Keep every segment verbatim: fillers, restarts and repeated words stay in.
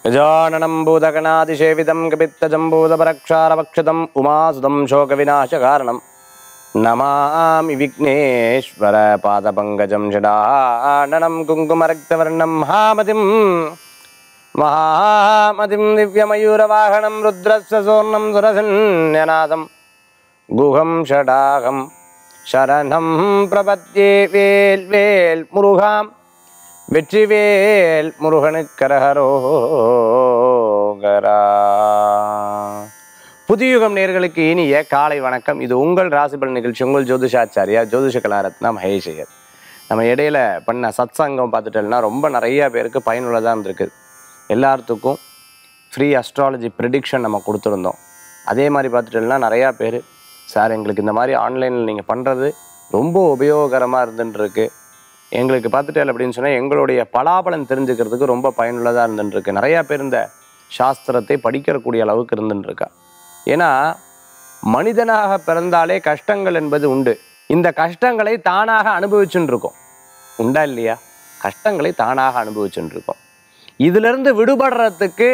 गजाननं भूतगणातिसेवितं कपित्तजम्बूतपरक्षारभक्षितम् उमासुतं शोकविनाशकारणं नमामि विघ्नेश्वरपादपङ्कजं षडाननं कुङ्कुमरक्तवर्णं महामतिं महामतिं दिव्यमयूरवाहनं रुद्रस्य सोर्णं सुरसन्यनादं गुहं षडाहं शरणं प्रपद्ये वेल् वेल् मुरुगां வெற்றிவேல் முருகனுக்கரகரோகரா. புதியுகம் நேயர்களுக்கு இனிய காலை வணக்கம். இது உங்கள் ராசிபலன் நிகழ்ச்சி. உங்கள் ஜோதிஷாச்சாரியா ஜோதிஷ கலாரத்னா மகேஷயர். நம்ம இடையில பண்ண சத்சங்கம் பார்த்துட்டோம்னா ரொம்ப நிறைய பேருக்கு பயனுள்ளதாக இருந்திருக்கு. எல்லாத்துக்கும் ஃப்ரீ அஸ்ட்ராலஜி ப்ரிடிக்ஷன் நம்ம கொடுத்துருந்தோம். அதே மாதிரி பார்த்துட்டோம்னா நிறையா பேர் சார் எங்களுக்கு இந்த மாதிரி ஆன்லைனில் நீங்கள் பண்ணுறது ரொம்ப உபயோகரமாக இருந்துட்டுருக்கு, எங்களுக்கு பார்த்துட்டேன் அப்படின்னு சொன்னால் எங்களுடைய பலாபலன் தெரிஞ்சுக்கிறதுக்கு ரொம்ப பயனுள்ளதாக இருந்துட்டுருக்கு. நிறையா பேர் இந்த சாஸ்திரத்தை படிக்கிறக்கூடிய அளவுக்கு இருந்துட்டுருக்கா. ஏன்னா மனிதனாக பிறந்தாலே கஷ்டங்கள் என்பது உண்டு. இந்த கஷ்டங்களை தானாக அனுபவிச்சுன்னு இருக்கோம். உண்டா இல்லையா? கஷ்டங்களை தானாக அனுபவிச்சுன்னு இருக்கோம். இதிலிருந்து விடுபடுறதுக்கு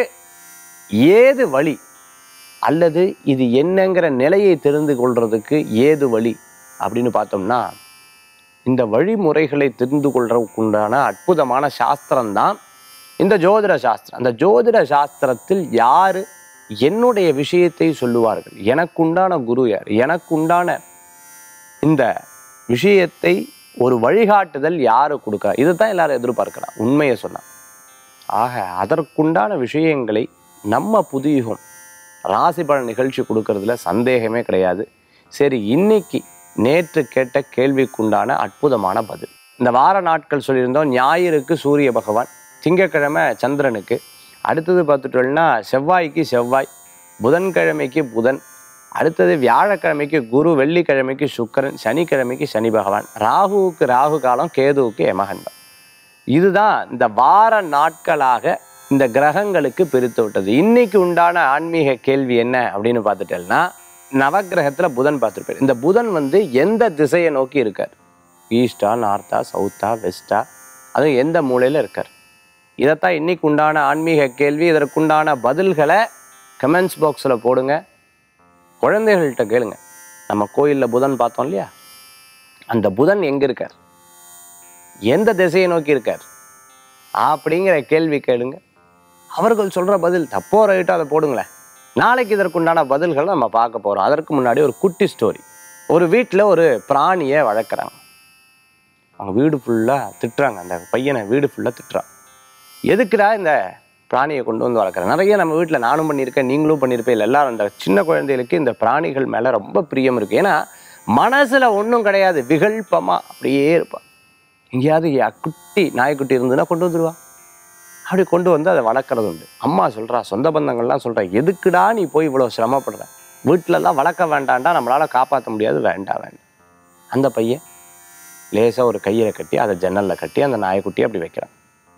ஏது வழி, அல்லது இது என்னங்கிற நிலையை தெரிந்து கொள்றதுக்கு ஏது வழி அப்படின்னு பார்த்தோம்னா, இந்த வழிமுறைகளை தெரிந்து கொள்றதுக்குண்டான அற்புதமான சாஸ்திரம்தான் இந்த ஜோதிட சாஸ்திரம். அந்த ஜோதிட சாஸ்திரத்தில் யார் என்னுடைய விஷயத்தை சொல்லுவார்கள், எனக்குண்டான குரு யார், எனக்குண்டான இந்த விஷயத்தை ஒரு வழிகாட்டுதல் யாரு கொடுக்குறா, இதுதான் எல்லாரும் எதிர்பார்க்கலாம் உண்மையை சொன்னால். ஆக அதற்குண்டான விஷயங்களை நம்ம புதியுகம் ராசிபலன் நிகழ்ச்சி கொடுக்கறதுல சந்தேகமே கிடையாது. சரி, இன்னைக்கு நேற்று கேட்ட கேள்விக்குண்டான அற்புதமான பதில். இந்த வார நாட்கள் சொல்லியிருந்தோம். ஞாயிறுக்கு சூரிய பகவான், திங்கக்கிழமை சந்திரனுக்கு, அடுத்தது பார்த்துட்டோம்னா செவ்வாய்க்கு செவ்வாய், புதன்கிழமைக்கு புதன், அடுத்தது வியாழக்கிழமைக்கு குரு, வெள்ளிக்கிழமைக்கு சுக்கிரன், சனிக்கிழமைக்கு சனி பகவான், ராகுவுக்கு ராகு காலம், கேதுவுக்கு யமகண்டம். இதுதான் இந்த வார நாட்களாக இந்த கிரகங்களுக்கு பிரித்து விட்டது. இன்னைக்கு உண்டான ஆன்மீக கேள்வி என்ன அப்படின்னு பார்த்துட்டேன்னா, நவகிரகத்துல புதன் பார்த்துருப்பார். இந்த புதன் வந்து எந்த திசையை நோக்கி இருக்கார், ஈஸ்டா, நார்த்தா, சவுத்தா, வெஸ்டா, அதுவும் எந்த மூலையில இருக்கார், இதைத்தான் இன்னைக்கு உண்டான ஆன்மீக கேள்வி. இதற்குண்டான பதில்களை கமெண்ட்ஸ் பாக்ஸில் போடுங்க. குழந்தைகள்கிட்ட கேளுங்க. நம்ம கோயிலில் புதன் பார்த்தோம் இல்லையா, அந்த புதன் எங்க இருக்கார், எந்த திசையை நோக்கி இருக்கார் அப்படிங்கிற கேள்வி கேளுங்க. அவர்கள் சொல்ற பதில் தப்போ ரைட்டோ அதை போடுங்களேன். நாளைக்கு இதற்குண்டான பதில்களை நம்ம பார்க்க போகிறோம். அதற்கு முன்னாடி ஒரு குட்டி ஸ்டோரி. ஒரு வீட்டில் ஒரு பிராணியை வளர்க்குறாங்க. அவங்க வீடு ஃபுல்லாக திட்டுறாங்க. அந்த பையனை வீடு ஃபுல்லாக திட்டுறான். எதுக்குடா இந்த பிராணியை கொண்டு வந்து வளர்க்குறாங்க? நிறைய நம்ம வீட்டில் நானும் பண்ணியிருக்கேன், நீங்களும் பண்ணியிருப்பேன். இல்லை எல்லாரும் அந்த சின்ன குழந்தைகளுக்கு இந்த பிராணிகள் மேலே ரொம்ப பிரியம் இருக்குது. ஏன்னா மனசில் ஒன்றும் கிடையாது, விகல்பமாக அப்படியே இருப்பான். எங்கேயாவது குட்டி நாய்க்குட்டி இருந்ததுன்னா கொண்டு வந்துடுவா. அப்படி கொண்டு வந்து அதை வளர்க்குறது உண்டு. அம்மா சொல்கிறா, சொந்த பந்தங்கள்லாம் சொல்கிறா, எதுக்குடா நீ போய் இவ்வளோ சிரமப்படுற, வீட்டிலலாம் வளர்க்க வேண்டாண்டா, நம்மளால் காப்பாற்ற முடியாது, வேண்டாம் வேண்டாம். அந்த பையன் லேசாக ஒரு கையில் கட்டி அதை ஜன்னலில் கட்டி அந்த நாய்க்குட்டியை அப்படி வைக்கிறான்.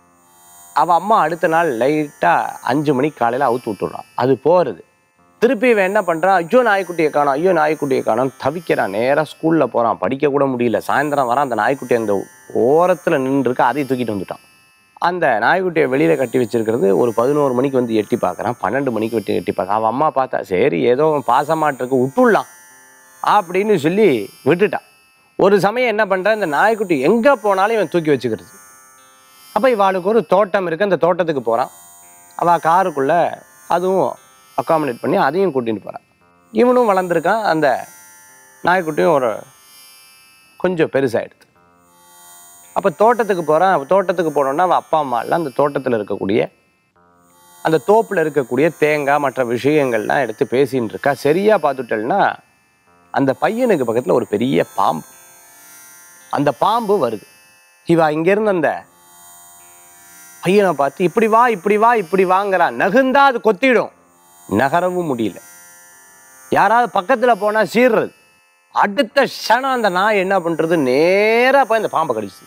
அவள் அம்மா அடுத்த நாள் லைட்டாக அஞ்சு மணிக்கு காலையில் அவுத்து விட்டுடுறான். அது போகிறது. திருப்பி இவன் என்ன பண்ணுறான், ஐயோ நாய்க்குட்டியை காணோம், ஐயோ நாய்க்குட்டியை காணோன்னு தவிக்கிறான். நேராக ஸ்கூலில் போகிறான், படிக்க கூட முடியல. சாயந்தரம் வரான், அந்த நாய்க்குட்டி அந்த ஓரத்தில் நின்றுருக்கு, அதை தூக்கிட்டு வந்துட்டான். அந்த நாய்க்குட்டியை வெளியில் கட்டி வச்சிருக்கிறது ஒரு பதினோரு மணிக்கு வந்து எட்டி பார்க்குறான், பன்னெண்டு மணிக்கு வெட்டி எட்டி பார்க்க. அவன் அம்மா பார்த்தா, சரி ஏதோ பாசமாட்டிருக்கு விட்டுடலாம் அப்படின்னு சொல்லி விட்டுட்டான். ஒரு சமயம் என்ன பண்ணுறான், இந்த நாய்க்குட்டி எங்கே போனாலும் இவன் தூக்கி வச்சுக்கிறது. அப்போ இவாளுக்கு ஒரு தோட்டம் இருக்குது, அந்த தோட்டத்துக்கு போகிறான். அவள் காருக்குள்ளே அதுவும் அக்காமடேட் பண்ணி அதையும் கூட்டிகிட்டு போகிறான். இவனும் வளர்ந்துருக்கான், அந்த நாய்க்குட்டியும் ஒரு கொஞ்சம் பெருசாகிடுது. அப்போ தோட்டத்துக்கு போகிறான். தோட்டத்துக்கு போனோன்னா அவள் அப்பா அம்மா எல்லாம் அந்த தோட்டத்தில் இருக்கக்கூடிய அந்த தோப்பில் இருக்கக்கூடிய தேங்காய் மற்ற விஷயங்கள்லாம் எடுத்து பேசின்னு இருக்கா. சரியாக பார்த்துட்டேன்னா அந்த பையனுக்கு பக்கத்தில் ஒரு பெரிய பாம்பு. அந்த பாம்பு வருது. இவா இங்கேருந்து அந்த பையனை பார்த்து இப்படி வா இப்படி வா இப்படி வாங்கிறான். நகுந்தா அது கொத்திடும், நகரவும் முடியல. யாராவது பக்கத்தில் போனால் சீர்றது. அடுத்த க்ஷணம் அந்த நாய் என்ன பண்ணுறது, நேராக போய் இந்த பாம்பை கடிச்சு.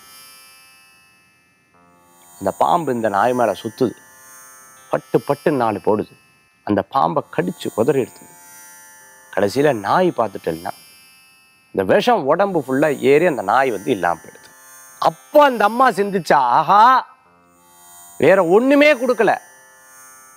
அந்த பாம்பு இந்த நாய் மேலே சுற்றுது, பட்டு பட்டு நாலு போடுது. அந்த பாம்பை கடிச்சு குதறி எடுத்துது. கடைசியில் நாய் பார்த்துட்டேன்னா இந்த விஷம் உடம்பு ஃபுல்லாக ஏறி அந்த நாய் வந்து இல்லாமல் போயிடுது. அப்போ அந்த அம்மா சிந்திச்சா, ஆஹா வேற ஒன்றுமே கொடுக்கல,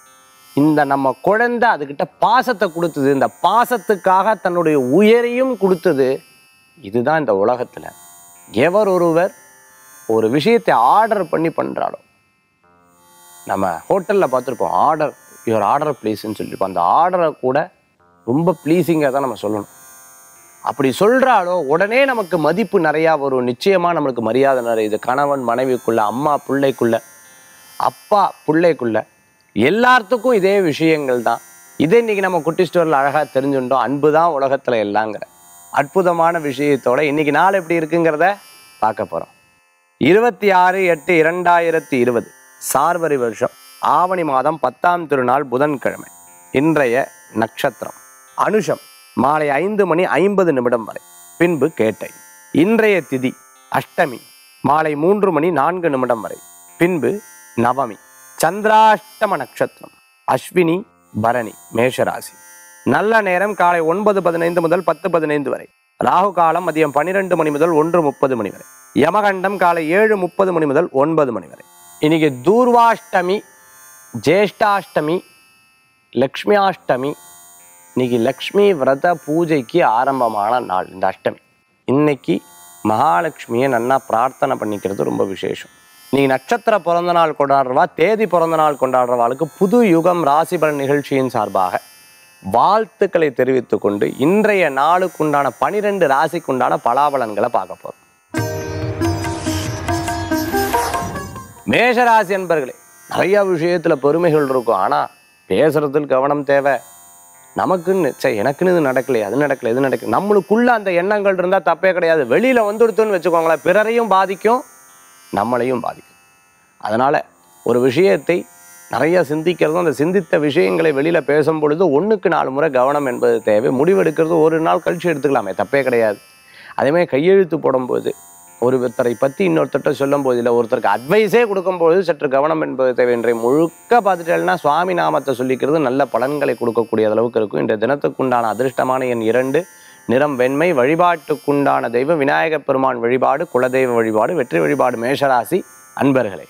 இந்த நம்ம குழந்தை அதுக்கிட்ட பாசத்தை கொடுத்தது, இந்த பாசத்துக்காக தன்னுடைய உயிரையும் கொடுத்தது. இதுதான் இந்த உலகத்தில் எவர் ஒருவர் ஒரு விஷயத்தை ஆர்டர் பண்ணி பண்ணுறாலோ, நம்ம ஹோட்டலில் பார்த்துருப்போம், ஆர்டர் யுவர் ஆர்டர் ப்ளீஸ்ன்னு சொல்லியிருப்போம். அந்த ஆர்டரை கூட ரொம்ப ப்ளீஸிங்காக தான் நம்ம சொல்லணும். அப்படி சொல்கிறாலோ உடனே நமக்கு மதிப்பு நிறையா வரும். நிச்சயமாக நம்மளுக்கு மரியாதை நிறைய. இது கணவன் மனைவிக்குள்ள, அம்மா பிள்ளைக்குள்ள, அப்பா பிள்ளைக்குள்ள, எல்லாத்துக்கும் இதே விஷயங்கள் தான். இதே இன்றைக்கி நம்ம குட்டி ஸ்டோரில் அழகாக தெரிஞ்சுட்டோம். அன்பு தான் உலகத்தில் எல்லாங்கிற அற்புதமான விஷயத்தோட இன்னைக்கு நாள் எப்படி இருக்குங்கிறத பார்க்க போகிறோம். இருபத்தி ஆறு எட்டு இரண்டாயிரத்தி இருபது சார்வரி வருஷம் ஆவணி மாதம் பத்தாம் திருநாள் புதன்கிழமை. இன்றைய நட்சத்திரம் அனுஷம், மாலை ஐந்து மணி ஐம்பது நிமிடம் வரை, பின்பு கேட்டை. இன்றைய திதி அஷ்டமி, மாலை மூன்று மணி நான்கு நிமிடம் வரை, பின்பு நவமி. சந்திராஷ்டம நட்சத்திரம் அஸ்வினி பரணி மேஷராசி. நல்ல நேரம் காலை ஒன்பது பதினைந்து முதல் பத்து பதினைந்து வரை. ராகு காலம் மதியம் பன்னிரெண்டு மணி முதல் ஒன்று முப்பது மணி வரை. யமகண்டம் காலை ஏழு முப்பது மணி முதல் ஒன்பது மணி வரை. இன்னைக்கு தூர்வாஷ்டமி, ஜேஷ்டாஷ்டமி, லக்ஷ்மியாஷ்டமி. இன்னைக்கு லக்ஷ்மி விரத பூஜைக்கு ஆரம்பமான நாள் இந்த அஷ்டமி. இன்னைக்கு மகாலட்சுமியை நன்னா பிரார்த்தனை பண்ணிக்கிறது ரொம்ப விசேஷம். நீ நட்சத்திர பிறந்த நாள் கொண்டாடுறவா, தேதி பிறந்த நாள் கொண்டாடுறவாளுக்கு புது யுகம் ராசிபலன் நிகழ்ச்சியின் சார்பாக வாழ்த்துக்களை தெரிவித்துக் கொண்டு இன்றைய நாளுக்குண்டான பனிரெண்டு ராசிக்குண்டான பலாபலன்களை பார்க்க போறோம். மேஷராசி என்பர்களே, நிறைய விஷயத்துல பெருமைகள் இருக்கும். ஆனா பேசுறதுல கவனம் தேவை. நமக்குன்னு சரி, எனக்குன்னு இது நடக்கலையே, அது நடக்கல, இது நடக்கல, நம்மளுக்குள்ள அந்த எண்ணங்கள் இருந்தா தப்பே கிடையாது. வெளியில வந்துடுத்துன்னு வச்சுக்கோங்களேன், பிறரையும் பாதிக்கும், நம்மளையும் பாதிக்கும். அதனால ஒரு விஷயத்தை நிறைய சிந்திக்கிறதும், அந்த சிந்தித்த விஷயங்களை வெளியில பேசும் பொழுது ஒன்றுக்கு நாலு முறை கவனம் என்பது தேவை. முடிவெடுக்கிறது ஒரு நாள் கழிச்சு எடுத்துக்கலாமே, தப்பே கிடையாது. அதேமாதிரி கையெழுத்து போடும்போது, ஒருத்தரை பற்றி இன்னொருத்தட்ட சொல்லும் போது, இல்லை ஒருத்தருக்கு அட்வைஸே கொடுக்கும்போது சற்று கவனம் என்பது தேவை. இன்றைய முழுக்க பார்த்துட்டேன்னா சுவாமி நாமத்தை சொல்லிக்கிறது நல்ல பலன்களை கொடுக்கக்கூடிய அளவுக்கு இருக்கும். இன்றைய தினத்துக்குண்டான அதிர்ஷ்டமான எண் இரண்டு, நிறம் வெண்மை. வழிபாட்டுக்குண்டான தெய்வம் விநாயகப் பெருமான் வழிபாடு, குலதெய்வ வழிபாடு, வெற்றி வழிபாடு. மேஷராசி அன்பர்களே.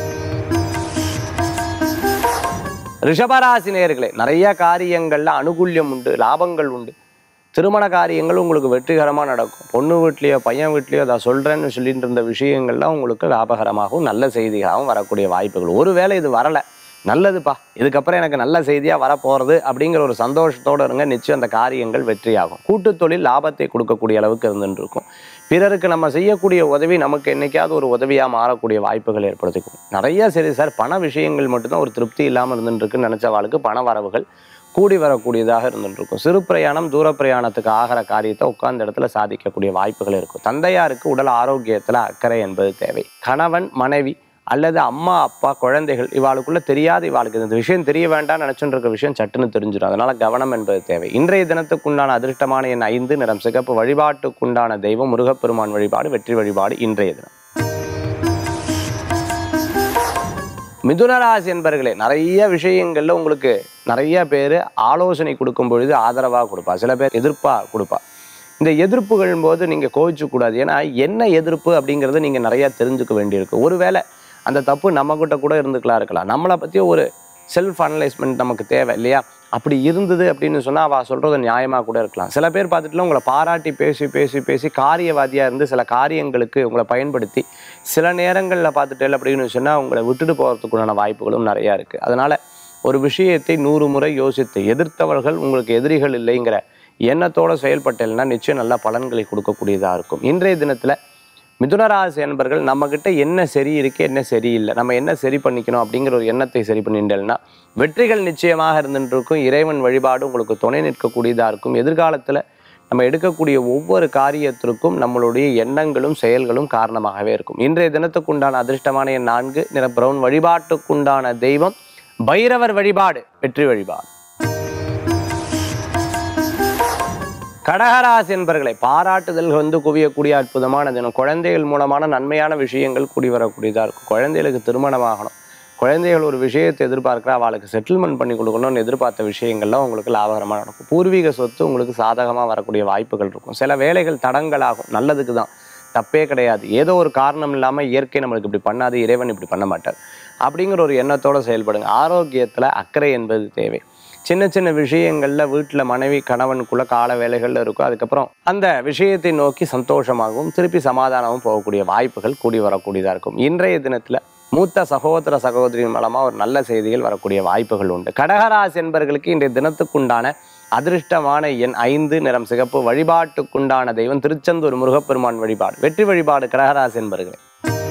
ரிஷபராசி நேயர்களே, நிறைய காரியங்கள்ல அனுகூல்யம் உண்டு, லாபங்கள் உண்டு. திருமண காரியங்கள் உங்களுக்கு வெற்றிகரமாக நடக்கும். பொண்ணு வீட்லேயோ பையன் வீட்லேயோ அதை சொல்கிறேன்னு சொல்லிட்டு இருந்த விஷயங்கள்லாம் உங்களுக்கு லாபகரமாகவும் நல்ல செய்தியாகவும் வரக்கூடிய வாய்ப்புகள். ஒருவேளை இது வரலை, நல்லதுப்பா, இதுக்கப்புறம் எனக்கு நல்ல செய்தியாக வரப்போகிறது அப்படிங்கிற ஒரு சந்தோஷத்தோடு இருங்க. நிச்சயம் அந்த காரியங்கள் வெற்றியாகும். கூட்டுத் தொழில் லாபத்தை கொடுக்கக்கூடிய அளவுக்கு இருந்துட்டு இருக்கும். பிறருக்கு நம்ம செய்யக்கூடிய உதவி நமக்கு என்றைக்காவது ஒரு உதவியாக மாறக்கூடிய வாய்ப்புகள் ஏற்படுத்திக்கும். நிறைய சரி சார், பண விஷயங்கள் மட்டும்தான் ஒரு திருப்தி இல்லாமல் இருந்துட்டு இருக்குன்னு நினச்ச வாழ்க்கை பண வரவுகள் கூடி வரக்கூடியதாக இருந்துட்டு இருக்கும். சிறு பிரயாணம், தூர பிரயாணத்துக்கு ஆகிற காரியத்தை உட்கார்ந்த இடத்துல சாதிக்கக்கூடிய வாய்ப்புகள் இருக்கும். தந்தையாருக்கு உடல் ஆரோக்கியத்தில் அக்கறை என்பது தேவை. கணவன் மனைவி அல்லது அம்மா அப்பா குழந்தைகள் இவாளுக்குள்ள தெரியாத, இவாளுக்கு இந்த விஷயம் தெரிய வேண்டாம் நினைச்சுட்டு இருக்க விஷயம் சட்டுன்னு தெரிஞ்சிடும். அதனால கவனம் என்பது தேவை. இன்றைய தினத்துக்குண்டான அதிர்ஷ்டமான எண் ஐந்து, நிறம் சிகப்பு. வழிபாட்டுக்குண்டான தெய்வம் முருகப்பெருமான் வழிபாடு, வெற்றி வழிபாடு. இன்றைய தினம் மிதுனராசி என்பர்களே, நிறைய விஷயங்கள்ல உங்களுக்கு நிறைய பேர் ஆலோசனை கொடுக்கும் பொழுது ஆதரவாக கொடுப்பா, சில பேர் எதிர்ப்பாக கொடுப்பா. இந்த எதிர்ப்புகள் போது நீங்கள் கோவிச்சக்கூடாது. ஏன்னா என்ன எதிர்ப்பு அப்படிங்கிறத நீங்கள் நிறையா தெரிஞ்சுக்க வேண்டியிருக்கு. ஒருவேளை அந்த தப்பு நம்மக்கிட்ட கூட இருந்துக்கலாம் இருக்கலாம். நம்மளை பற்றி ஒரு செல்ஃப் அனலைஸ்மெண்ட் நமக்கு தேவை இல்லையா? அப்படி இருந்தது அப்படின்னு சொன்னால் அவள் சொல்கிறது நியாயமாக கூட இருக்கலாம். சில பேர் பார்த்துட்டுலாம் உங்களை பாராட்டி பேசி பேசி பேசி காரியவாதியாக இருந்து சில காரியங்களுக்கு உங்களை பயன்படுத்தி சில நேரங்களில் பார்த்துட்டேன் அப்படின்னு சொன்னால் உங்களை விட்டுட்டு போகிறதுக்குண்டான வாய்ப்புகளும் நிறையா இருக்குது. அதனால் ஒரு விஷயத்தை நூறு முறை யோசித்து, எதிர்த்தவர்கள் உங்களுக்கு எதிரிகள் இல்லைங்கிற எண்ணத்தோடு செயல்பட்டேன்னா நிச்சயம் நல்ல பலன்களை கொடுக்கக்கூடியதாக இருக்கும். இன்றைய தினத்தில் மிதுனராசி என்பர்கள் நம்மக்கிட்ட என்ன சரி இருக்குது, என்ன சரியில்லை, நம்ம என்ன சரி பண்ணிக்கணும் அப்படிங்கிற ஒரு எண்ணத்தை சரி பண்ணிட்டேன்னா வெற்றிகள் நிச்சயமாக இருந்துட்டு இருக்கும். இறைவன் வழிபாடு உங்களுக்கு துணை நிற்கக்கூடியதாக இருக்கும். எதிர்காலத்தில் நம்ம எடுக்கக்கூடிய ஒவ்வொரு காரியத்திற்கும் நம்மளுடைய எண்ணங்களும் செயல்களும் காரணமாகவே இருக்கும். இன்றைய தினத்துக்குண்டான அதிர்ஷ்டமான எண் நான்கு, நிற பிரவுன். வழிபாட்டுக்குண்டான தெய்வம் பைரவர் வழிபாடு, வெற்றி வழிபாடு. கடகராசி என்பர்களை, பாராட்டுதல்கள் வந்து குவியக்கூடிய அற்புதமான தினம். குழந்தைகள் மூலமான நன்மையான விஷயங்கள் கூடி வரக்கூடியதாக இருக்கும். குழந்தைகளுக்கு திருமணமாகணும், குழந்தைகள் ஒரு விஷயத்தை எதிர்பார்க்குற அவளுக்கு செட்டில்மெண்ட் பண்ணி கொடுக்கணும்னு எதிர்பார்த்த விஷயங்கள்லாம் உங்களுக்கு லாபகரமாக நடக்கும். பூர்வீக சொத்து உங்களுக்கு சாதகமாக வரக்கூடிய வாய்ப்புகள் இருக்கும். சில வேலைகள் தடங்களாகும், நல்லதுக்கு தான். தப்பே கிடையாது. ஏதோ ஒரு காரணம் இல்லாமல் இயற்கை நம்மளுக்கு இப்படி பண்ணாது, இறைவன் இப்படி பண்ண மாட்டார் அப்படிங்கிற ஒரு எண்ணத்தோடு செயல்படுங்க. ஆரோக்கியத்தில் அக்கறை என்பது தேவை. சின்ன சின்ன விஷயங்களில் வீட்டில் மனைவி கணவனுக்குள்ள கால வேலைகள் இருக்கும். அதுக்கப்புறம் அந்த விஷயத்தை நோக்கி சந்தோஷமாகவும் திருப்பி சமாதானமும் போகக்கூடிய வாய்ப்புகள் கூடி வரக்கூடியதாக இருக்கும். இன்றைய தினத்தில் மூத்த சகோதர சகோதரியின் மூலமாக ஒரு நல்ல செய்திகள் வரக்கூடிய வாய்ப்புகள் உண்டு. கடகராசி என்பவர்களுக்கு இன்றைய தினத்துக்குண்டான அதிர்ஷ்டமான எண் ஐந்து, நிறம் சிகப்பு, வழிபாட்டுக்குண்டான தெய்வம் திருச்செந்தூர் முருகப்பெருமான் வழிபாடு, வெற்றி வழிபாடு கடகராசி என்பவர்களே.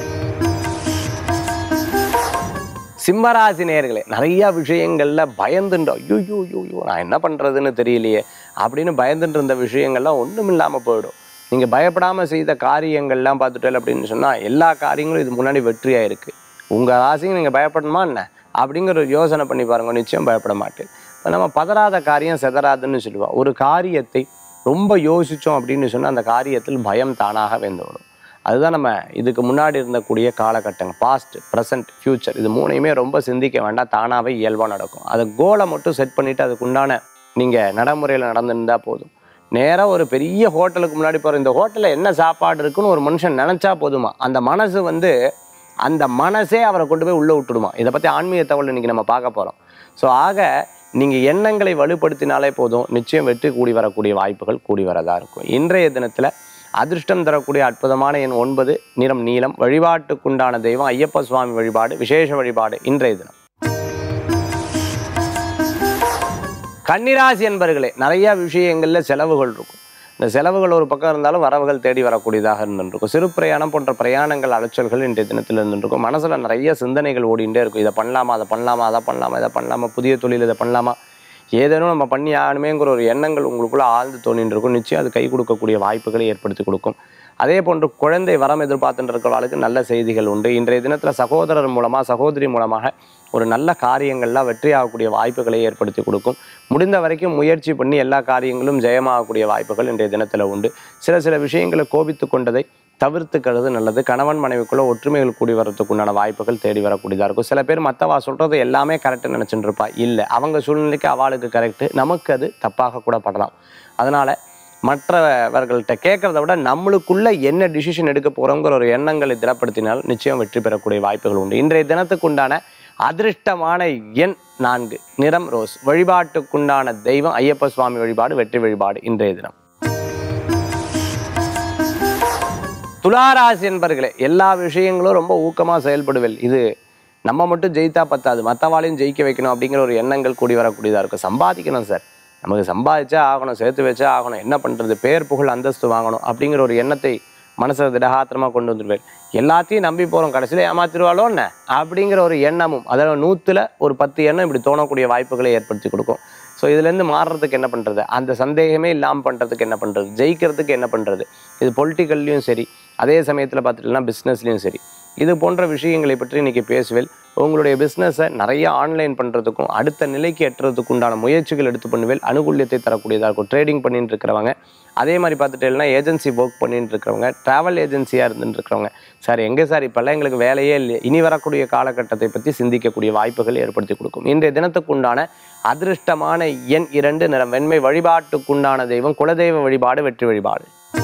சிம்மராசி நேயர்களே, நிறைய விஷயங்கள்ல பயந்துட்டோம். ஐயோ யோ யோ நான் என்ன பண்றதுன்னு தெரியலையே அப்படின்னு பயந்துட்டு இருந்த விஷயங்கள்லாம் ஒன்றும் இல்லாமல் போயிடும். நீங்கள் பயப்படாமல் செய்த காரியங்கள்லாம் பார்த்துட்டேன் அப்படின்னு சொன்னால் எல்லா காரியங்களும் இது முன்னாடி வெற்றியாக இருக்குது. உங்கள் ராசிக்கு நீங்கள் பயப்படணுமா என்ன அப்படிங்கிற ஒரு யோசனை பண்ணி பாருங்க, நிச்சயம் பயப்பட மாட்டேன். இப்போ நம்ம பதறாத காரியம் செதறாதுன்னு சொல்லுவோம். ஒரு காரியத்தை ரொம்ப யோசித்தோம் அப்படின்னு சொன்னால் அந்த காரியத்தில் பயம் தானாக வெந்துவிடும். அதுதான் நம்ம இதுக்கு முன்னாடி இருந்தக்கூடிய காலகட்டங்கள், பாஸ்ட், ப்ரெசன்ட், ஃப்யூச்சர், இது மூணையுமே ரொம்ப சிந்திக்க வேண்டாம், தானாகவே இயல்பாக நடக்கும். அதை கோலை மட்டும் செட் பண்ணிவிட்டு அதுக்குண்டான நீங்கள் நடைமுறையில் நடந்துருந்தால் போதும். நேராக ஒரு பெரிய ஹோட்டலுக்கு முன்னாடி போகிற, இந்த ஹோட்டலில் என்ன சாப்பாடு இருக்குன்னு ஒரு மனுஷன் நினச்சா போதுமா, அந்த மனசு வந்து அந்த மனசே அவரை கொண்டு போய் உள்ளே விட்டுடுமா. இதை பற்றி ஆன்மீக தகவல் இன்றைக்கி நம்ம பார்க்க போகிறோம். ஸோ ஆக நீங்கள் எண்ணங்களை வலுப்படுத்தினாலே போதும், நிச்சயம் வெற்றி கூடி வரக்கூடிய வாய்ப்புகள் கூடி வரதா இருக்கும். இன்றைய தினத்தில் அதிர்ஷ்டம் தரக்கூடிய அற்புதமான எண் ஒன்பது, நிறம் நீலம், வழிபாட்டுக்குண்டான தெய்வம் ஐயப்ப சுவாமி வழிபாடு, விசேஷ வழிபாடு இன்றைய தினம். கன்னிராசி என்பர்களே, நிறையா விஷயங்களில் செலவுகள் இருக்கும். இந்த செலவுகள் ஒரு பக்கம் இருந்தாலும் வரவுகள் தேடி வரக்கூடியதாக இருந்துருக்கும். சிறு பிரயாணம் போன்ற பிரயாணங்கள் அலைச்சல்கள் இன்றைய தினத்தில் இருந்துருக்கும். மனசில் நிறைய சிந்தனைகள் ஓடிண்டே இருக்கும். இதை பண்ணலாமா, அதை பண்ணலாமா, அதை பண்ணலாமா, இதை பண்ணலாமா, புதிய தொழில் இதை பண்ணலாமா, ஏதேனும் நம்ம பண்ணி ஆகணுமேங்கிற ஒரு எண்ணங்கள் உங்களுக்குள்ளே ஆழ்ந்து தோணின்னு இருக்கும். நிச்சயம் அது கை கொடுக்கக்கூடிய வாய்ப்புகளை ஏற்படுத்தி கொடுக்கும். அதே போன்று குழந்தை வரம் எதிர்பார்த்துட்டு இருக்கிறவர்களுக்கு நல்ல செய்திகள் உண்டு. இன்றைய தினத்தில் சகோதரர் மூலமாக, சகோதரி மூலமாக ஒரு நல்ல காரியங்கள்லாம் வெற்றி ஆகக்கூடிய வாய்ப்புகளை ஏற்படுத்தி கொடுக்கும். முடிந்த வரைக்கும் முயற்சி பண்ணி எல்லா காரியங்களும் ஜெயமாகக்கூடிய வாய்ப்புகள் இன்றைய தினத்தில் உண்டு. சில சில விஷயங்களை கோபித்து கொண்டதை தவிர்த்துக்கிறது நல்லது. கணவன் மனைவிக்குள்ள ஒற்றுமைகள் கூடி வரத்துக்கு உண்டான வாய்ப்புகள் தேடி வரக்கூடியதாக இருக்கும். சில பேர் மற்றவா சொல்கிறது எல்லாமே கரெக்டுன்னு நினச்சிட்டு இருப்பா. இல்லை, அவங்க சூழ்நிலைக்கு அவளுக்கு கரெக்டு, நமக்கு அது தப்பாக கூட படலாம். அதனால் மற்றவர்கள்ட்ட கேட்குறத விட நம்மளுக்குள்ள என்ன டிசிஷன் எடுக்க போகிறோங்கிற ஒரு எண்ணங்களை திடப்படுத்தினால் நிச்சயம் வெற்றி பெறக்கூடிய வாய்ப்புகள் உண்டு. இன்றைய தினத்துக்கு உண்டான அதிர்ஷ்டமான எண் நான்கு, நிறம் ரோஸ், வழிபாட்டுக்குண்டான தெய்வம் ஐயப்ப சுவாமி வழிபாடு, வெற்றி வழிபாடு இன்றைய தினம். துளாராசி என்பர்களே, எல்லா விஷயங்களும் ரொம்ப ஊக்கமாக செயல்படுவேன். இது நம்ம மட்டும் ஜெயித்தா பத்தாது, மற்றவாளையும் ஜெயிக்க வைக்கணும் அப்படிங்கிற ஒரு எண்ணங்கள் கூடி வரக்கூடியதாக இருக்கும். சம்பாதிக்கணும் சார், நமக்கு சம்பாதிச்சா ஆகணும், சேர்த்து வச்சா ஆகணும், என்ன பண்ணுறது, பேர் புகழ் அந்தஸ்து வாங்கணும் அப்படிங்கிற ஒரு எண்ணத்தை மனசில் திடகாத்திரமாக கொண்டு வந்துடுவேன். எல்லாத்தையும் நம்பி போகிறோம், கடைசியில் ஏமாத்திருவாளோ என்ன அப்படிங்கிற ஒரு எண்ணமும், அதில் நூற்றில் ஒரு பத்து எண்ணம் இப்படி தோணக்கூடிய வாய்ப்புகளை ஏற்படுத்தி கொடுக்கும். ஸோ இதுலேருந்து மாறுறதுக்கு என்ன பண்ணுறது, அந்த சந்தேகமே இல்லாமல் பண்ணுறதுக்கு என்ன பண்ணுறது, ஜெயிக்கிறதுக்கு என்ன பண்ணுறது, இது பொலிட்டிக்கல்லையும் சரி, அதே சமயத்தில் பார்த்துட்டுனா பிஸ்னஸ்லேயும் சரி, இது போன்ற விஷயங்களை பற்றி இன்றைக்கி பேசுவேன். உங்களுடைய பிஸ்னஸை நிறைய ஆன்லைன் பண்ணுறதுக்கும் அடுத்த நிலைக்கு எட்டுறதுக்கு உண்டான முயற்சிகள் எடுத்து பண்ணுவேன். அனுகூல்யத்தை தரக்கூடியதாக இருக்கும். ட்ரேடிங் பண்ணிட்டு இருக்கிறவங்க, அதே மாதிரி பார்த்துட்டேன்னா ஏஜென்சி ஒர்க் பண்ணிட்டு இருக்கிறவங்க, ட்ராவல் ஏஜென்சியாக இருந்துட்டு இருக்கிறவங்க, சார் எங்கே சார் இப்போல்லாம் எங்களுக்கு வேலையே இல்லை, இனி வரக்கூடிய காலகட்டத்தை பற்றி சிந்திக்கக்கூடிய வாய்ப்புகள் ஏற்படுத்தி கொடுக்கும். இன்றைய தினத்துக்கு உண்டான அதிர்ஷ்டமான எண் இரண்டு, நிறம் வெண்மை, வழிபாட்டுக்குண்டான தெய்வம் குலதெய்வ வழிபாடு, வெற்றி வழிபாடு.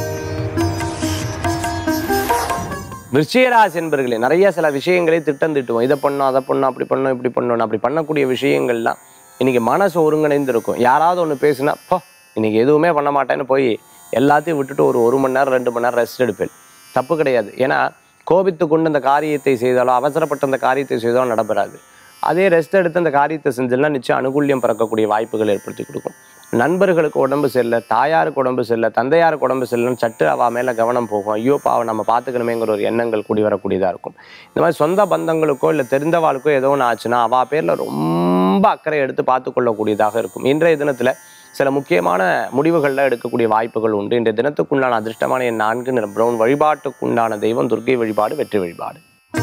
விருச்சிகராசி என்பர்களே, நிறைய சில விஷயங்களை திட்டம் திட்டுவோம். இதை பண்ணோம், அதை பண்ணோம், அப்படி பண்ணோம், இப்படி பண்ணணும், அப்படி பண்ணக்கூடிய விஷயங்கள்லாம் இன்றைக்கி மனசு ஒருங்கிணைந்து இருக்கும். யாராவது ஒன்று பேசுனா போ இன்றைக்கி எதுவுமே பண்ண மாட்டேன்னு போய் எல்லாத்தையும் விட்டுட்டு ஒரு ஒரு மணி நேரம் ரெண்டு மணி நேரம் ரெஸ்ட் எடுப்பேன். தப்பு கிடையாது. ஏன்னா கோபித்து கொண்டு அந்த காரியத்தை செய்தாலோ, அவசரப்பட்ட அந்த காரியத்தை செய்தாலும் நடப்பெறாது. அதே ரெஸ்ட் எடுத்து அந்த காரியத்தை செஞ்செல்லாம் நிச்சயம் அனுகூல்யம் பிறக்கக்கூடிய வாய்ப்புகள் ஏற்படுத்தி கொடுக்கும். நண்பர்களுக்கு உடம்பு சரியில்லை, தாயாருக்கு உடம்பு சரியில்லை, தந்தையாருக்கு உடம்பு சரியில்லைன்னு சட்டு அவ மேலே கவனம் போகும். ஐயோ பாவம் நம்ம பார்த்துக்கணுமேங்கிற ஒரு எண்ணங்கள் கூடி வரக்கூடியதாக இருக்கும். இந்த மாதிரி சொந்த பந்தங்களுக்கோ இல்லை தெரிந்தவாளுக்கோ ஏதோ ஒன்று ஆச்சுன்னா அவள் பேரில் ரொம்ப அக்கறை எடுத்து பார்த்து கொள்ளக்கூடியதாக இருக்கும். இன்றைய தினத்தில் சில முக்கியமான முடிவுகளில் எடுக்கக்கூடிய வாய்ப்புகள் உண்டு. இன்றைய தினத்துக்குண்டான அதிர்ஷ்டமான என் நான்கு, நிறம் பிரவுன், வழிபாட்டுக்குண்டான தெய்வம் துர்க்கை வழிபாடு, வெற்றி வழிபாடு.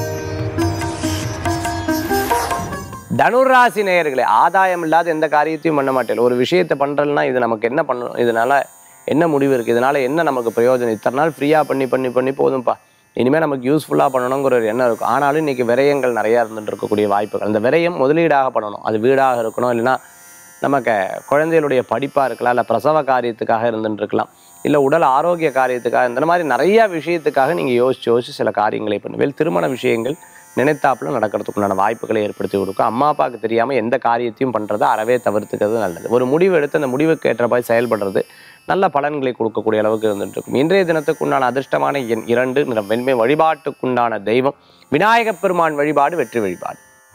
தனுராசி நேயர்களே, ஆதாயம் இல்லாத எந்த காரியத்தையும் பண்ண மாட்டேன். ஒரு விஷயத்தை பண்ணுறேன்னா இது நமக்கு என்ன பண்ணணும், இதனால் என்ன முடிவு இருக்குது, இதனால் என்ன நமக்கு பிரயோஜனம், இத்தனை நாள் ஃப்ரீயாக பண்ணி பண்ணி பண்ணி போதும்ப்பா, இனிமேல் நமக்கு யூஸ்ஃபுல்லாக பண்ணணுங்கிற ஒரு எண்ணம் இருக்கும். ஆனாலும் இன்றைக்கி விரயங்கள் நிறையா இருந்துட்டு இருக்கக்கூடிய வாய்ப்புகள். அந்த விரயம் முதலீடாக பண்ணணும். அது வீடாக இருக்கணும், இல்லைன்னா நமக்கு குழந்தைகளுடைய படிப்பாக இருக்கலாம், இல்லை பிரசவ காரியத்துக்காக இருந்துட்டு இருக்கலாம். இல்லை உடல் ஆரோக்கிய காரியத்துக்காக, இந்த மாதிரி நிறையா விஷயத்துக்காக நீங்கள் யோசிச்சு யோசிச்சு சில காரியங்களை பண்ணுவேன். திருமண விஷயங்கள் நினைத்தாப்புல நடக்கிறதுக்குண்டான வாய்ப்புகளை ஏற்படுத்தி கொடுக்கும். அம்மா அப்பாவுக்கு தெரியாமல் எந்த காரியத்தையும் பண்ணுறதை அறவே தவிர்த்துக்கிறது நல்லது. ஒரு முடிவு எடுத்து அந்த முடிவுக்கு ஏற்ற மாதிரி செயல்படுறது நல்ல பலன்களை கொடுக்கக்கூடிய அளவுக்கு இருந்துட்டு இருக்கும். இன்றைய தினத்துக்குண்டான அதிர்ஷ்டமான எண் இரண்டு, நிறம் வெண்மை. வழிபாட்டுக்குண்டான தெய்வம் விநாயகப் பெருமான் வழிபாடு, வெற்றி வழிபாடு.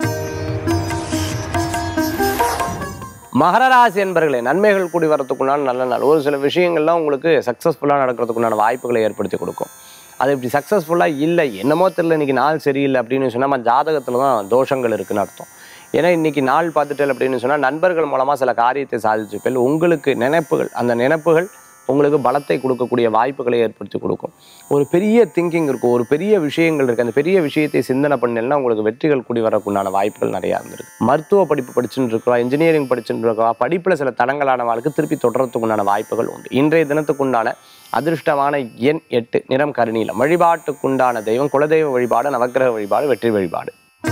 மகர ராசி என்பர்களே, நன்மைகள் கூடி வரத்துக்குண்டான நல்ல நாள். ஒரு சில விஷயங்கள்லாம் உங்களுக்கு சக்ஸஸ்ஃபுல்லாக நடக்கிறதுக்குண்டான வாய்ப்புகளை ஏற்படுத்தி கொடுக்கும். அது இப்படி சக்ஸஸ்ஃபுல்லாக இல்லை, என்னமோ தெரியல, இன்றைக்கி நாள் சரியில்லை அப்படின்னு சொன்னால் நம்ம ஜாதகத்தில் தான் தோஷங்கள் இருக்குதுன்னு அர்த்தம். ஏன்னா இன்றைக்கி நாள் பார்த்துட்டேன் அப்படின்னு சொன்னால் நண்பர்கள் மூலமாக சில காரியத்தை சாதிச்சுப்பேன். உங்களுக்கு நினைப்புகள், அந்த நினைப்புகள் உங்களுக்கு பலத்தை கொடுக்கக்கூடிய வாய்ப்புகளை ஏற்படுத்தி கொடுக்கும். ஒரு பெரிய திங்கிங் இருக்கும், ஒரு பெரிய விஷயங்கள் இருக்குது. அந்த பெரிய விஷயத்தை சிந்தனை பண்ணலைன்னா உங்களுக்கு வெற்றிகள் கூடி வரக்குண்டான வாய்ப்புகள் நிறையா இருந்திருக்கு. மருத்துவ படிப்பு படிச்சுட்டு இருக்கிறோம், இன்ஜினியரிங் படிச்சுட்டு இருக்கிறோம், படிப்பில் சில தடங்கலான வாழ்க்கை திருப்பி தொடர்றதுக்குண்டான வாய்ப்புகள் உண்டு. இன்றைய தினத்துக்குண்டான அதிர்ஷ்டமான எண் எட்டு, நிறம் கருநீலம். வழிபாட்டுக்குண்டான தெய்வம் குலதெய்வ வழிபாடு, நவக்கிரக வழிபாடு, வெற்றி வழிபாடு.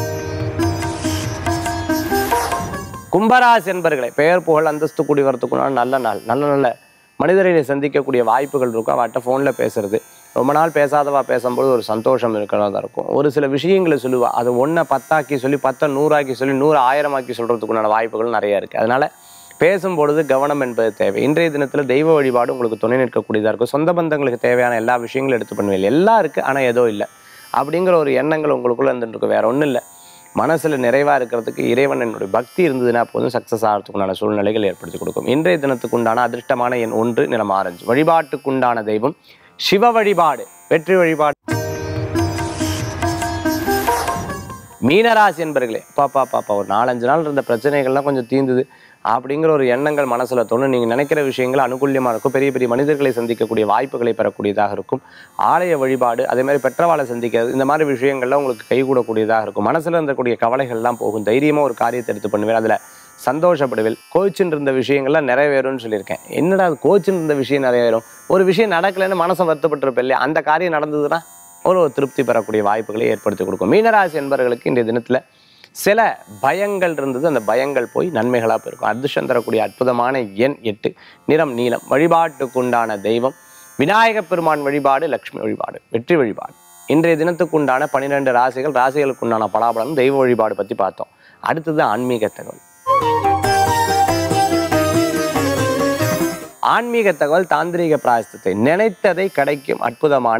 கும்பராசி என்பர்களே, பெயர் புகழ் அந்தஸ்து கூடி வரத்துக்குண்டான நல்ல நாள். நல்ல நல்ல மனிதரை சந்திக்கக்கூடிய வாய்ப்புகள் இருக்கும். அவட்ட ஃபோனில் பேசுறது, ரொம்ப நாள் பேசாதவா பேசும்போது ஒரு சந்தோஷம் இருக்கிறதா இருக்கும். ஒரு சில விஷயங்களை சொல்லுவா, அது ஒன்றை பத்தாக்கி சொல்லி, பத்தை நூறாக்கி சொல்லி, நூறு ஆயிரமாக்கி சொல்கிறதுக்குண்டான வாய்ப்புகள் நிறையா இருக்குது. அதனால் பேசும்பொழுது கவனம் என்பது தேவை. இன்றைய தினத்தில் தெய்வ வழிபாடு உங்களுக்கு துணை நிற்கக்கூடியதாக இருக்கும். சொந்த பந்தங்களுக்கு தேவையான எல்லா விஷயங்களும் எடுத்து பண்ணுவீங்க. எல்லாம் இருக்குது ஆனால் ஏதோ இல்லை அப்படிங்கிற ஒரு எண்ணங்கள் உங்களுக்குள்ளே இருந்துருக்கு. வேறு ஒன்றும் இல்லை, மனசில் நிறைவாக இருக்கிறதுக்கு இறைவன் என்னுடைய பக்தி இருந்ததுன்னா போதும் சக்ஸஸ் ஆகிறதுக்குண்டான சூழ்நிலைகள் ஏற்படுத்தி கொடுக்கும். இன்றைய தினத்துக்குண்டான அதிர்ஷ்டமான எண் ஒன்று, நிறம் ஆரஞ்சு. வழிபாட்டுக்குண்டான தெய்வம் சிவ வழிபாடு, வெற்றி வழிபாடு. மீனராசி என்பர்களே, பாப்பா பாப்பா ஒரு நாலஞ்சு நாள் இருந்த பிரச்சனைகள்லாம் கொஞ்சம் தீர்ந்தது அப்படிங்கிற ஒரு எண்ணங்கள் மனசில் தோணும். நீங்கள் நினைக்கிற விஷயங்கள் அனுகூல்யமாக இருக்கும். பெரிய பெரிய மனிதர்களை சந்திக்கக்கூடிய வாய்ப்புகளை பெறக்கூடியதாக இருக்கும். ஆலய வழிபாடு, அதே மாதிரி பெற்றவாளை சந்திக்கிறது, இந்த மாதிரி விஷயங்கள்லாம் உங்களுக்கு கைகூடக்கூடியதாக இருக்கும். மனசில் இருந்தக்கூடிய கவலைகள்லாம் போகும். தைரியமாக ஒரு காரியத்தை எடுத்து பண்ணுவேன், அதில் சந்தோஷப்படுவேன். கோச்சின்னு இருந்த விஷயங்கள்லாம் நிறைவேறும்னு சொல்லியிருக்கேன். என்னடா அது கோச்சின்னு இருந்த விஷயம் நிறைவேறும், ஒரு விஷயம் நடக்கலைன்னு மனசை வருத்தப்பட்டிருப்பேன் இல்லையா, அந்த காரியம் நடந்ததுன்னா ஒரு திருப்தி பெறக்கூடிய வாய்ப்புகளை ஏற்படுத்தி கொடுக்கும். மீனராசி என்பவர்களுக்கு இன்றைய தினத்தில் சில பயங்கள் இருந்தது, அந்த பயங்கள் போய் நன்மைகளாக போயிருக்கும். அதிர்ஷ்டம் தரக்கூடிய அற்புதமான எண் எட்டு, நிறம் நீலம். வழிபாட்டுக்குண்டான தெய்வம் விநாயகப் பெருமான் வழிபாடு, லக்ஷ்மி வழிபாடு, வெற்றி வழிபாடு. இன்றைய தினத்துக்குண்டான பன்னிரெண்டு ராசிகள், ராசிகளுக்குண்டான பலாபலம், தெய்வ வழிபாடு பற்றி பார்த்தோம். அடுத்தது ஆன்மீக தகவல். ஆன்மீக தகவல், தாந்திரிக பிராயசத்தை, நினைத்ததை கிடைக்கும் அற்புதமான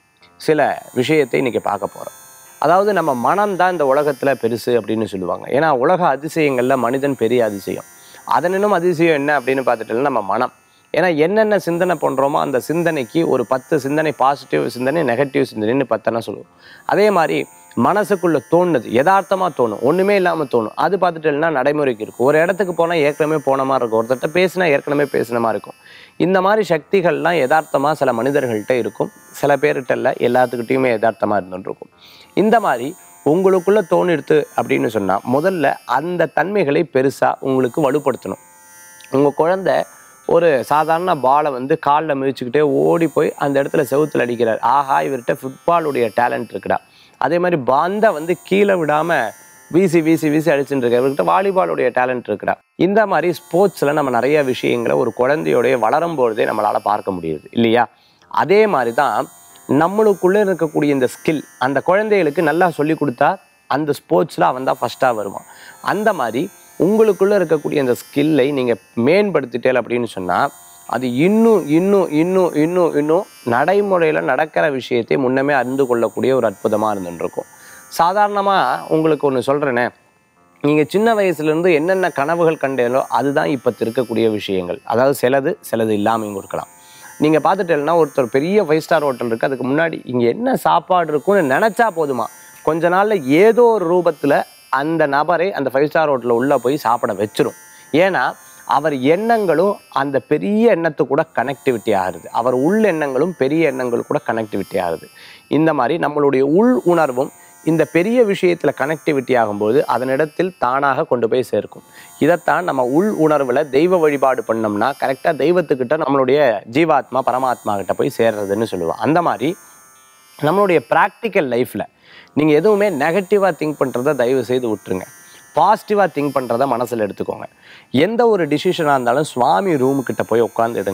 சில விஷயத்தை இன்னைக்கு பார்க்க போகிறோம். அதாவது நம்ம மனம் தான் இந்த உலகத்தில் பெருசு அப்படின்னு சொல்லுவாங்க. ஏன்னா உலக அதிசயங்களில் மனிதன் பெரிய அதிசயம். அதனினும் அதிசயம் என்ன அப்படின்னு பார்த்துட்டோம்னா நம்ம மனம். ஏன்னா என்னென்ன சிந்தனை பண்ணுறோமோ அந்த சிந்தனைக்கு ஒரு பத்து சிந்தனை பாசிட்டிவ் சிந்தனை, நெகட்டிவ் சிந்தனைன்னு பத்தனை சொல்லுவோம். அதே மாதிரி மனசுக்குள்ளே தோணுது, யதார்த்தமாக தோணும், ஒன்றுமே இல்லாமல் தோணும். அது பார்த்துட்டேன்னா நடைமுறைக்கு இருக்கும். ஒரு இடத்துக்கு போனால் ஏற்கனவே போன மாதிரி இருக்கும், ஒருத்தர்கிட்ட பேசினா ஏற்கனவே பேசின மாதிரி இருக்கும். இந்த மாதிரி சக்திகள்லாம் யதார்த்தமாக சில மனிதர்கள்ட்ட இருக்கும், சில பேர்கிட்ட இல்லை, எல்லாத்துக்கிட்டையுமே யதார்த்தமாக இருந்துகிட்ருக்கும். இந்த மாதிரி உங்களுக்குள்ளே தோணிடுத்து அப்படின்னு சொன்னால் முதல்ல அந்த தன்மைகளை பெருசாக உங்களுக்கு வலுப்படுத்தணும். உங்கள் குழந்தை ஒரு சாதாரண பாலை வந்து காலில் மிதிச்சுக்கிட்டே ஓடி போய் அந்த இடத்துல செவுத்தில் அடிக்கிறார், ஆஹா இவர்கிட்ட ஃபுட்பாலுடைய டேலண்ட் இருக்குடா. அதே மாதிரி பாந்தை வந்து கீழே விடாமல் வீசி வீசி வீசி அடிச்சுட்டு இருக்க, இவர்கிட்ட வாலிபாலுடைய டேலண்ட் இருக்குடா. இந்த மாதிரி ஸ்போர்ட்ஸில் நம்ம நிறைய விஷயங்களை ஒரு குழந்தையோடைய வளரும் பொழுதே நம்மளால் பார்க்க முடியுது இல்லையா. அதே மாதிரி தான் நம்மளுக்குள்ளே இருக்கக்கூடிய இந்த ஸ்கில் அந்த குழந்தைகளுக்கு நல்லா சொல்லி கொடுத்தா அந்த ஸ்போர்ட்ஸில் அவன் தான் ஃபஸ்ட்டாக வருவான். அந்த மாதிரி உங்களுக்குள்ளே இருக்கக்கூடிய அந்த ஸ்கில்லை நீங்கள் மேம்படுத்திட்டே அப்படின்னு சொன்னால் அது இன்னும் இன்னும் இன்னும் இன்னும் இன்னும் நடைமுறையில் நடக்கிற விஷயத்தை முன்னமே அறிந்து கொள்ளக்கூடிய ஒரு அற்புதமாக இருந்துருக்கும். சாதாரணமாக உங்களுக்கு ஒன்று சொல்கிறேனே, நீங்கள் சின்ன வயசுலேருந்து என்னென்ன கனவுகள் கண்டீங்களோ அதுதான் இப்போ இருக்கக்கூடிய விஷயங்கள். அதாவது சிலது சிலது இல்லாமல் இருக்கலாம். நீங்கள் பார்த்துட்டேன்னா ஒருத்தர் பெரிய ஃபைவ் ஸ்டார் ஹோட்டல் இருக்குது, அதுக்கு முன்னாடி இங்கே என்ன சாப்பாடு இருக்குன்னு நினச்சா போதுமா கொஞ்ச நாளில் ஏதோ ஒரு ரூபத்தில் அந்த நபரை அந்த ஃபைவ் ஸ்டார் ஹோட்டலில் உள்ளே போய் சாப்பிட வச்சிரும். ஏன்னா அவர் எண்ணங்களும் அந்த பெரிய எண்ணத்து கூட கனெக்டிவிட்டி ஆகுது, அவர் உள் எண்ணங்களும் பெரிய எண்ணங்கள் கூட கனெக்டிவிட்டி ஆகுது. இந்த மாதிரி நம்மளுடைய உள் உணர்வும் இந்த பெரிய விஷயத்தில் கனெக்டிவிட்டி ஆகும்போது அதனிடத்தில் தானாக கொண்டு போய் சேர்க்கும். இதைத்தான் நம்ம உள் உணர்வில் தெய்வ வழிபாடு பண்ணோம்னா கரெக்டாக தெய்வத்துக்கிட்ட நம்மளுடைய ஜீவாத்மா பரமாத்மா கிட்ட போய் சேர்றதுன்னு சொல்லுவோம். அந்த மாதிரி நம்மளுடைய ப்ராக்டிக்கல் லைஃப்பில் நீங்கள் எதுவுமே நெகட்டிவாக திங்க் பண்ணுறதை தயவு செய்து விட்டுருங்க. பாசிட்டிவாக திங்க் பண்ணுறதை மனசில் எடுத்துக்கோங்க. எந்த ஒரு டிசிஷனாக இருந்தாலும் சுவாமி ரூமுக்கிட்ட போய் உட்காந்துடுங்க.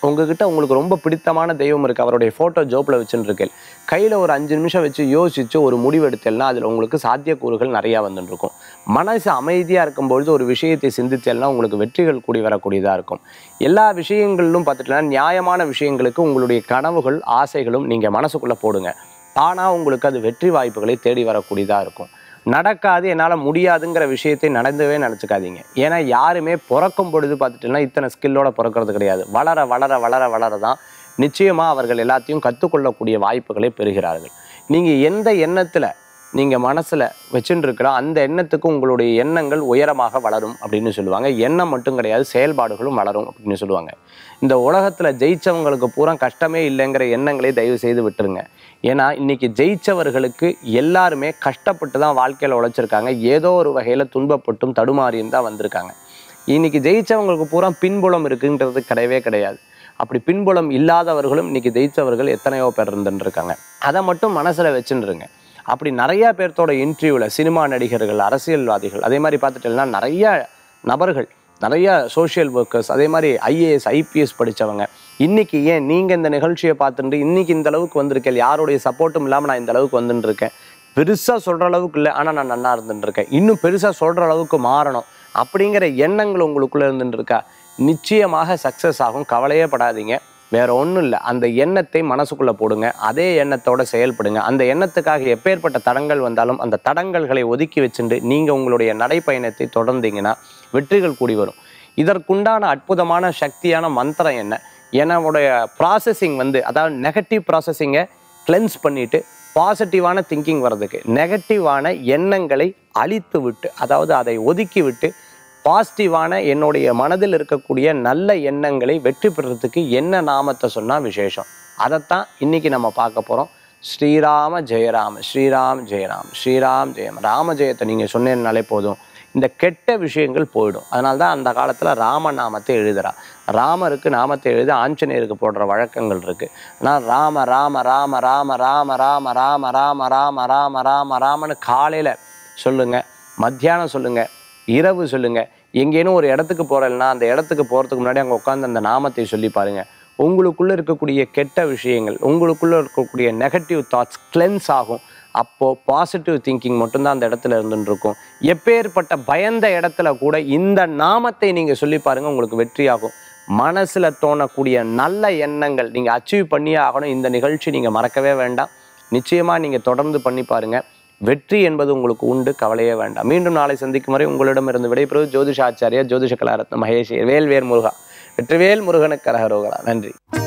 உங்ககிட்ட உங்களுக்கு ரொம்ப பிடித்தமான தெய்வம் இருக்குது, அவருடைய ஃபோட்டோ ஜோப்பில் வச்சுன்னு இருக்கேன், கையில் ஒரு அஞ்சு நிமிஷம் வச்சு யோசித்து ஒரு முடிவு எடுத்தேன்னா அதில் உங்களுக்கு சாத்தியக்கூறுகள் நிறையா வந்துட்டுருக்கும். மனசு அமைதியாக இருக்கும்பொழுது ஒரு விஷயத்தை சிந்தித்தேன்னா உங்களுக்கு வெற்றிகள் கூடி வரக்கூடியதாக இருக்கும். எல்லா விஷயங்களிலும் பார்த்துட்டீங்கன்னா நியாயமான விஷயங்களுக்கு உங்களுடைய கனவுகள் ஆசைகளும் நீங்கள் மனசுக்குள்ளே போடுங்க. தானாக உங்களுக்கு அது வெற்றி வாய்ப்புகளை தேடி வரக்கூடியதாக இருக்கும். நடக்காது, என்னால் முடியாதுங்கிற விஷயத்தை நடந்தவே நினச்சிக்காதீங்க. ஏன்னா யாருமே பிறக்கும் பொழுது பார்த்துட்டீங்கன்னா இத்தனை ஸ்கில்லோட பிறக்கிறது கிடையாது. வளர வளர வளர வளர தான் நிச்சயமாக அவர்கள் எல்லாத்தையும் கற்றுக்கொள்ளக்கூடிய வாய்ப்புகளை பெறுகிறார்கள். நீங்கள் எந்த எண்ணத்தில் நீங்கள் மனசில் வச்சுட்டு இருக்கிற அந்த எண்ணத்துக்கு உங்களுடைய எண்ணங்கள் உயரமாக வளரும் அப்படின்னு சொல்லுவாங்க. எண்ணம் மட்டும் கிடையாது, செயல்பாடுகளும் வளரும் அப்படின்னு சொல்லுவாங்க. இந்த உலகத்தில் ஜெயிச்சவங்களுக்கு பூரா கஷ்டமே இல்லைங்கிற எண்ணங்களை தயவு செய்து விட்டுருங்க. ஏன்னா இன்றைக்கி ஜெயிச்சவர்களுக்கு எல்லாருமே கஷ்டப்பட்டு தான் வாழ்க்கையில் உழைச்சிருக்காங்க. ஏதோ ஒரு வகையில் துன்பப்பட்டும் தடுமாறியும் தான் வந்திருக்காங்க. இன்றைக்கி ஜெயிச்சவங்களுக்கு பூரா பின்புலம் இருக்குன்றது கிடையவே கிடையாது. அப்படி பின்புலம் இல்லாதவர்களும் இன்றைக்கி ஜெயித்தவர்கள் எத்தனையோ பேர் இருந்துருக்காங்க. அதை மட்டும் மனசில் வச்சுருங்க. அப்படி நிறையா பேர்த்தோட இன்டர்வியூவில் சினிமா நடிகர்கள், அரசியல்வாதிகள், அதே மாதிரி பார்த்துட்டேன்னா நிறைய நபர்கள், நிறைய சோஷியல் ஒர்க்கர்ஸ், அதே மாதிரி ஐஏஎஸ் ஐபிஎஸ் படித்தவங்க இன்றைக்கி ஏன் நீங்கள் இந்த நிகழ்ச்சியை பார்த்துட்டு இன்றைக்கி இந்த அளவுக்கு வந்திருக்கேன், யாருடைய சப்போர்ட்டும் இல்லாமல் நான் இந்த அளவுக்கு வந்துட்டு இருக்கேன், பெருசாக சொல்கிற அளவுக்கு இல்லை ஆனால் நான் நல்லா இருந்துட்டு இருக்கேன், இன்னும் பெருசாக சொல்கிற அளவுக்கு மாறணும் அப்படிங்கிற எண்ணங்கள் உங்களுக்குள்ளே இருந்துட்டு இருக்கா, நிச்சயமாக சக்ஸஸ் ஆகும். கவலையே படாதீங்க. வேற ஒன்றும் இல்லை, அந்த எண்ணத்தை மனசுக்குள்ளே போடுங்க, அதே எண்ணத்தோடு செயல்படுங்க. அந்த எண்ணத்துக்காக எப்பேற்பட்ட தடங்கள் வந்தாலும் அந்த தடங்கல்களை ஒதுக்கி வச்சுட்டு நீங்கள் உங்களுடைய நடைப்பயணத்தை தொடர்ந்தீங்கன்னா வெற்றிகள் கூடி வரும். இதற்குண்டான அற்புதமான சக்தியான மந்திரம் என்ன, என்னுடைய ப்ராசஸிங் வந்து அதாவது நெகட்டிவ் ப்ராசஸிங்கை கிளென்ஸ் பண்ணிவிட்டு பாசிட்டிவான திங்கிங் வர்றதுக்கு, நெகட்டிவான எண்ணங்களை அழித்து விட்டு அதாவது அதை ஒதுக்கி விட்டு பாசிட்டிவான என்னுடைய மனதில் இருக்கக்கூடிய நல்ல எண்ணங்களை வெற்றி பெறத்துக்கு என்ன நாமத்தை சொன்னால் விசேஷம், அதைத்தான் இன்றைக்கி நம்ம பார்க்க போகிறோம். ஸ்ரீராம ஜெயராம, ஸ்ரீராம் ஜெயராம், ஸ்ரீராம் ஜெயம். ராம ஜெயத்தை நீங்கள் சொன்னேன்னாலே போதும், இந்த கெட்ட விஷயங்கள் போயிடும். அதனால தான் அந்த காலத்தில் ராம நாமத்தை எழுதுறா. ராமருக்கு நாமத்தை எழுதி ஆஞ்சநேயருக்கு போடுற வழக்கங்கள் இருக்குது. ஆனால் ராம ராம ராம ராம ராம ராம ராம ராம ராம ராம ராம ராமன்னு காலையில் சொல்லுங்கள், மத்தியானம் சொல்லுங்கள், இரவு சொல்லுங்கள். எங்கேனும் ஒரு இடத்துக்கு போகிறேன்னா அந்த இடத்துக்கு போகிறதுக்கு முன்னாடி அங்கே உட்காந்து அந்த நாமத்தை சொல்லி பாருங்கள். உங்களுக்குள்ளே இருக்கக்கூடிய கெட்ட விஷயங்கள், உங்களுக்குள்ளே இருக்கக்கூடிய நெகட்டிவ் தாட்ஸ் கிளென்ஸ் ஆகும். அப்போது பாசிட்டிவ் திங்கிங் மட்டும்தான் அந்த இடத்துல இருந்துட்டு இருக்கும். எப்பேற்பட்ட பயந்த இடத்துல கூட இந்த நாமத்தை நீங்கள் சொல்லி பாருங்கள், உங்களுக்கு வெற்றியாகும். மனசில் தோணக்கூடிய நல்ல எண்ணங்கள் நீங்கள் அச்சீவ் பண்ணியே ஆகணும். இந்த நிகழ்ச்சி நீங்கள் மறக்கவே வேண்டாம். நிச்சயமாக நீங்கள் தொடர்ந்து பண்ணி பாருங்கள். வெற்றி என்பது உங்களுக்கு உண்டு, கவலையே வேண்டாம். மீண்டும் நாளை சந்திக்கும் வரை உங்களிடமிருந்து விடைபெறுவது ஜோதிஷாச்சாரியா ஜோதிஷ கலாரத்ன மகேஷ். வேல்வேல் முருகா. வெற்றிவேல் முருகனுக்கு கரகரோகரா. நன்றி.